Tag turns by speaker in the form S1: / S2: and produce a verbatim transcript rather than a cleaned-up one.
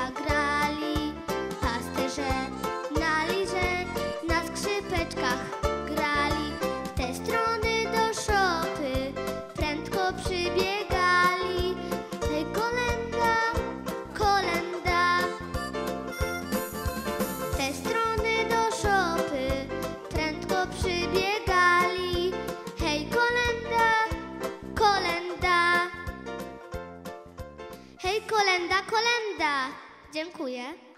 S1: zagrali. Pasterze na lirze, na skrzypeczkach grali. W te strony do szopy prędko przybiegali. Hej, kolenda, kolenda. W te strony do szopy prędko przybiegali. Hej, kolenda, kolenda. Hej, kolenda, kolenda. Dziękuję.